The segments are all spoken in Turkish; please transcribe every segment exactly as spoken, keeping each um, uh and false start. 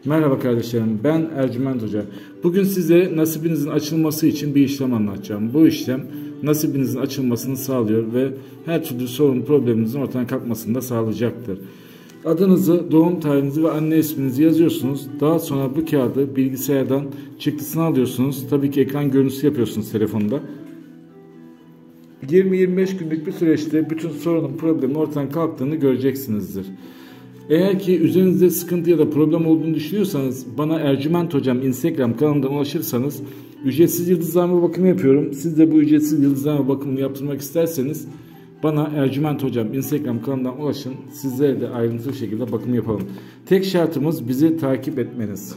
Merhaba kardeşlerim, ben Ercüment Hoca. Bugün size nasibinizin açılması için bir işlem anlatacağım. Bu işlem nasibinizin açılmasını sağlıyor ve her türlü sorun probleminizin ortadan kalkmasını da sağlayacaktır. Adınızı, doğum tarihinizi ve anne isminizi yazıyorsunuz. Daha sonra bu kağıdı bilgisayardan çıktısını alıyorsunuz. Tabii ki ekran görüntüsü yapıyorsunuz telefonda. yirmi yirmi beş günlük bir süreçte bütün sorunun problemin ortadan kalktığını göreceksinizdir. Eğer ki üzerinizde sıkıntı ya da problem olduğunu düşünüyorsanız bana Ercüment Hocam Instagram kanalından ulaşırsanız ücretsiz yıldızlama bakımı yapıyorum. Siz de bu ücretsiz yıldızlama bakımını yaptırmak isterseniz bana Ercüment Hocam Instagram kanalından ulaşın. Sizlere de ayrıntılı şekilde bakım yapalım. Tek şartımız bizi takip etmeniz.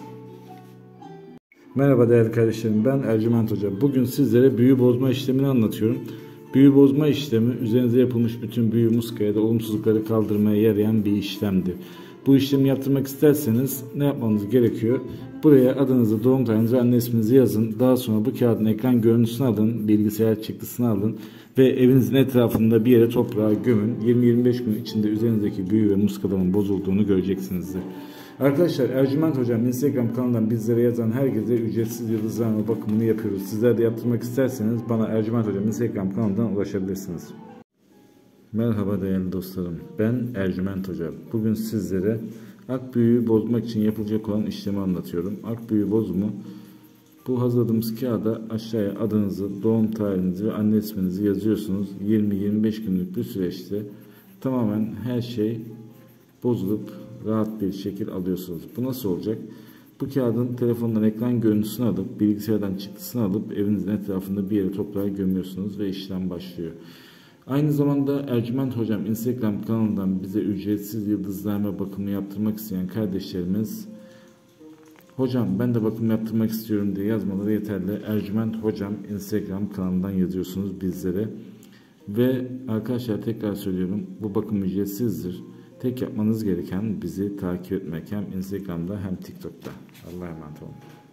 Merhaba değerli kardeşlerim, ben Ercüment Hocam. Bugün sizlere büyü bozma işlemini anlatıyorum. Büyü bozma işlemi üzerinize yapılmış bütün büyü, muska ya da olumsuzlukları kaldırmaya yarayan bir işlemdir. Bu işlemi yaptırmak isterseniz ne yapmanız gerekiyor? Buraya adınızı, doğum tarihinizi ve anne isminizi yazın. Daha sonra bu kağıdın ekran görüntüsünü alın, bilgisayar çıktısını alın ve evinizin etrafında bir yere toprağa gömün. yirmi yirmi beş gün içinde üzerinizdeki büyü ve muskaların bozulduğunu göreceksinizdir. Arkadaşlar, Ercüment Hocam Instagram kanalından bizlere yazan herkese ücretsiz yıldızlama bakımını yapıyoruz. Sizler de yaptırmak isterseniz bana Ercüment Hocam Instagram kanalından ulaşabilirsiniz. Merhaba değerli dostlarım, ben Ercüment Hocam. Bugün sizlere akbüyü bozmak için yapılacak olan işlemi anlatıyorum. Akbüyü bozumu, bu hazırladığımız kağıda aşağıya adınızı, doğum tarihinizi ve anne isminizi yazıyorsunuz. yirmi yirmi beş günlük bir süreçte tamamen her şey bozulup rahat bir şekil alıyorsunuz. Bu nasıl olacak? Bu kağıdın telefondan ekran görüntüsünü alıp bilgisayardan çıktısını alıp evinizin etrafında bir yere toprağa gömüyorsunuz ve işlem başlıyor. Aynı zamanda Ercüment Hocam Instagram kanalından bize ücretsiz yıldızlama bakımı yaptırmak isteyen kardeşlerimiz, hocam ben de bakım yaptırmak istiyorum diye yazmaları yeterli. Ercüment Hocam Instagram kanalından yazıyorsunuz bizlere. Ve arkadaşlar tekrar söylüyorum, bu bakım ücretsizdir. Tek yapmanız gereken bizi takip etmek, hem Instagram'da hem TikTok'ta. Allah'a emanet olun.